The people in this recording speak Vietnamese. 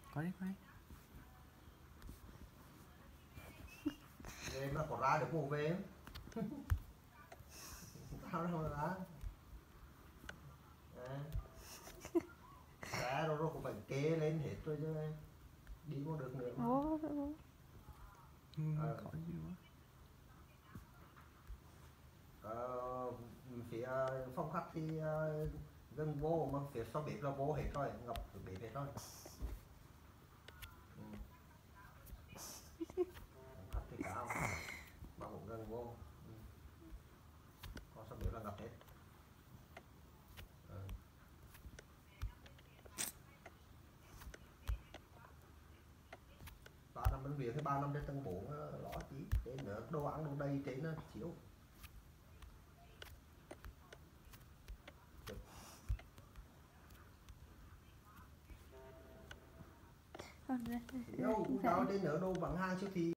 Có đi. Về mà có ra được mùa về tao đâu ra ra rồi cũng phải kê lên hết rồi chứ đi có được nữa mà. Có gì nữa. Phía phòng khách thì gần vô mà phía sau bếp là vô hết rồi, ngập bếp hết rồi. Phòng khách thì cao mà cũng gần vô. Còn sau bếp là ngập hết. 3 năm bệnh viện hay 3 năm trên tầng 4 lo chí trên nữa đồ ăn đồ đầy trên nó chiếu. Đâu đến nữa đồ bằng hàng siêu thị